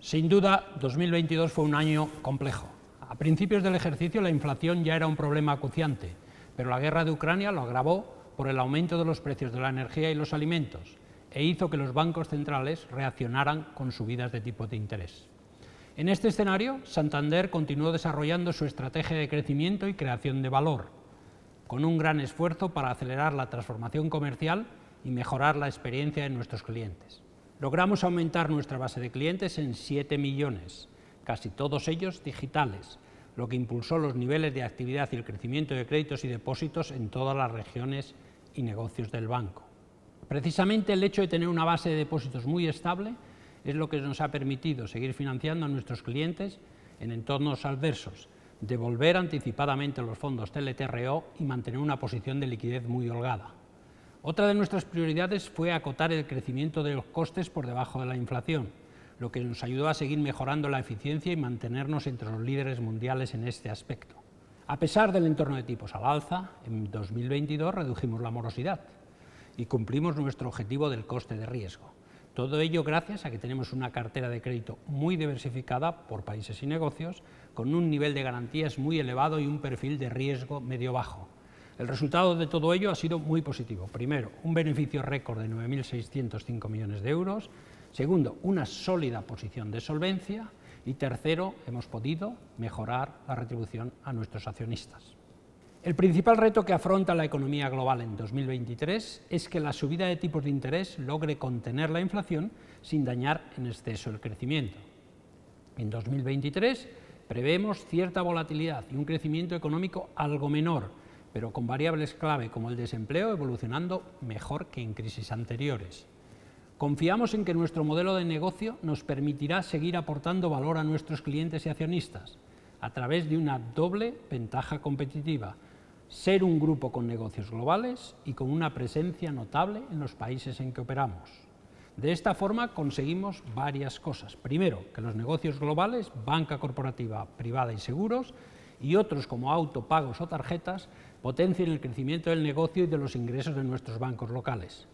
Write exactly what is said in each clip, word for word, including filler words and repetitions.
Sin duda, dos mil veintidós fue un año complejo. A principios del ejercicio la inflación ya era un problema acuciante, pero la guerra de Ucrania lo agravó por el aumento de los precios de la energía y los alimentos e hizo que los bancos centrales reaccionaran con subidas de tipos de interés. En este escenario, Santander continuó desarrollando su estrategia de crecimiento y creación de valor, con un gran esfuerzo para acelerar la transformación comercial y mejorar la experiencia de nuestros clientes. Logramos aumentar nuestra base de clientes en siete millones, casi todos ellos digitales, lo que impulsó los niveles de actividad y el crecimiento de créditos y depósitos en todas las regiones y negocios del banco. Precisamente el hecho de tener una base de depósitos muy estable es lo que nos ha permitido seguir financiando a nuestros clientes en entornos adversos, devolver anticipadamente los fondos T L T R O y mantener una posición de liquidez muy holgada. Otra de nuestras prioridades fue acotar el crecimiento de los costes por debajo de la inflación, lo que nos ayudó a seguir mejorando la eficiencia y mantenernos entre los líderes mundiales en este aspecto. A pesar del entorno de tipos al alza, en dos mil veintidós redujimos la morosidad y cumplimos nuestro objetivo del coste de riesgo. Todo ello gracias a que tenemos una cartera de crédito muy diversificada por países y negocios, con un nivel de garantías muy elevado y un perfil de riesgo medio-bajo. El resultado de todo ello ha sido muy positivo. Primero, un beneficio récord de nueve mil seiscientos cinco millones de euros. Segundo, una sólida posición de solvencia. Y tercero, hemos podido mejorar la retribución a nuestros accionistas. El principal reto que afronta la economía global en dos mil veintitrés es que la subida de tipos de interés logre contener la inflación sin dañar en exceso el crecimiento. En dos mil veintitrés prevemos cierta volatilidad y un crecimiento económico algo menor, pero con variables clave como el desempleo evolucionando mejor que en crisis anteriores. Confiamos en que nuestro modelo de negocio nos permitirá seguir aportando valor a nuestros clientes y accionistas a través de una doble ventaja competitiva: ser un grupo con negocios globales y con una presencia notable en los países en que operamos. De esta forma conseguimos varias cosas. Primero, que los negocios globales, banca corporativa, privada y seguros, y otros como auto, pagos o tarjetas, potencien el crecimiento del negocio y de los ingresos de nuestros bancos locales.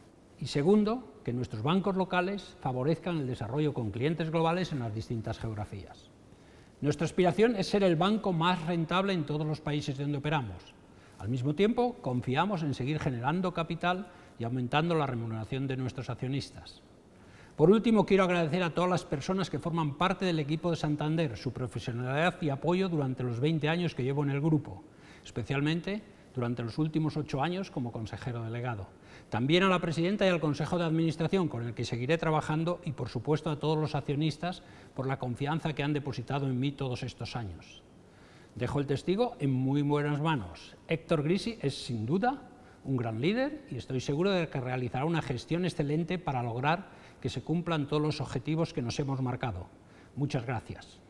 Y segundo, que nuestros bancos locales favorezcan el desarrollo con clientes globales en las distintas geografías. Nuestra aspiración es ser el banco más rentable en todos los países donde operamos. Al mismo tiempo, confiamos en seguir generando capital y aumentando la remuneración de nuestros accionistas. Por último, quiero agradecer a todas las personas que forman parte del equipo de Santander, su profesionalidad y apoyo durante los veinte años que llevo en el grupo, especialmente durante los últimos ocho años como consejero delegado. También a la presidenta y al Consejo de Administración, con el que seguiré trabajando, y por supuesto a todos los accionistas por la confianza que han depositado en mí todos estos años. Dejo el testigo en muy buenas manos. Héctor Grisi es sin duda un gran líder y estoy seguro de que realizará una gestión excelente para lograr que se cumplan todos los objetivos que nos hemos marcado. Muchas gracias.